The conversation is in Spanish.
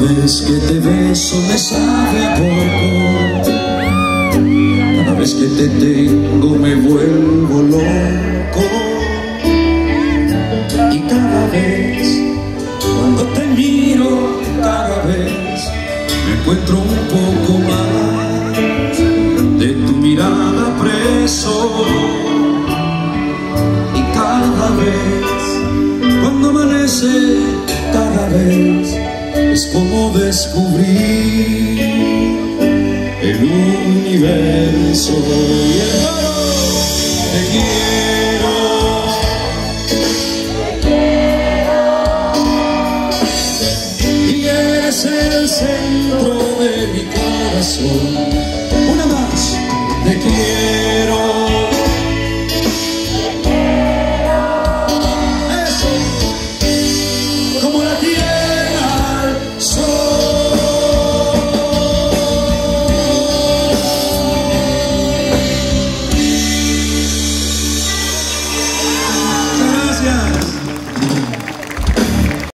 vez que te beso me sabe a poco, cada vez que te tengo me vuelvo loco, y cada vez cuando te miro, cada vez me encuentro un poco más de tu mirada preso, y cada vez cuando amanece, cada vez es como descubrir el universo. Y hermano, te quiero, y eres el centro de mi corazón. Una más, te quiero.